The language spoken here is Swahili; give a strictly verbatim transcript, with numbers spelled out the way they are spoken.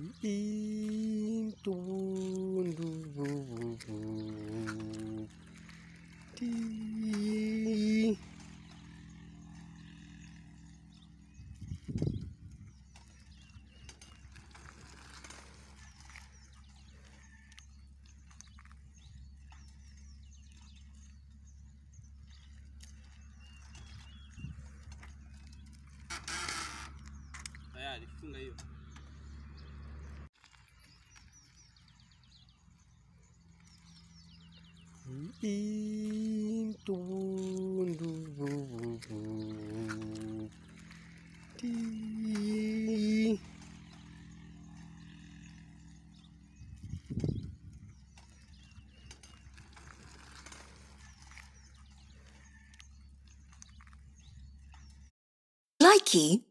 Ding dong, doo, doo, doo. Ding. Tayari funga hiyo. Ding dong, doo, doo, doo. Ding. Likey